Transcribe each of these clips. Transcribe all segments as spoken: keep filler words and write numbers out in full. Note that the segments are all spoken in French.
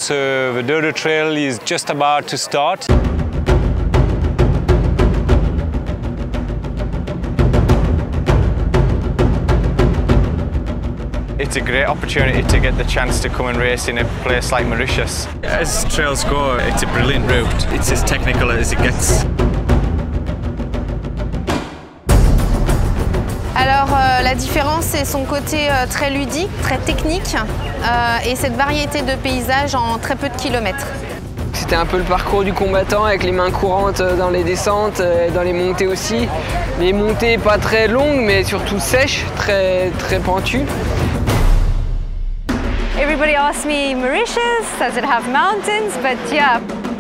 So the Dodo Trail is just about to start. It's a great opportunity to get the chance to come and race in a place like Mauritius. As trails go, it's a brilliant route. It's as technical as it gets. Alors euh, la différence, c'est son côté euh, très ludique, très technique euh, et cette variété de paysages en très peu de kilomètres. C'était un peu le parcours du combattant avec les mains courantes dans les descentes, dans les montées aussi. Les montées pas très longues mais surtout sèches, très, très pentues. Everybody asks me, Mauritius, does it have mountains? But yeah,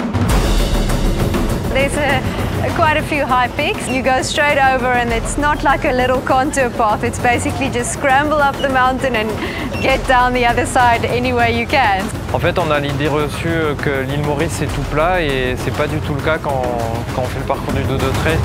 there's a, a, quite a few high peaks. You go straight over and it's not like a little contour path. It's basically just scramble up the mountain and get down the other side any way you can. En fait, on a l'idée reçue que l'île Maurice c'est tout plat et c'est pas du tout le cas quand, quand on fait le parcours du Dodo Trail.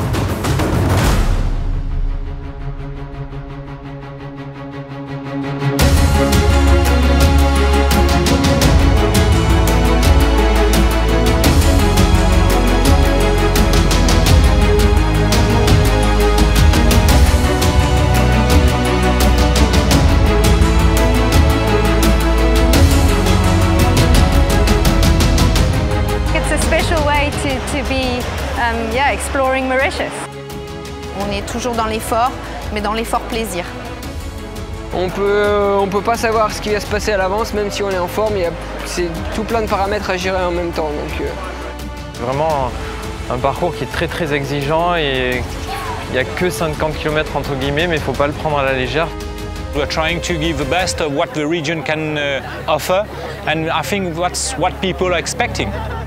To, to be um, yeah, exploring Mauritius. On est toujours dans l'effort, mais dans l'effort plaisir. On peut, on peut pas savoir ce qui va se passer à l'avance, même si on est en forme. C'est tout plein de paramètres à gérer en même temps. Donc, euh... Vraiment un, un parcours qui est très très exigeant et il n'y a que cinquante kilomètres entre guillemets, mais il ne faut pas le prendre à la légère. We're trying to give the best of what the region can uh, offer, and I think that's what people are expecting.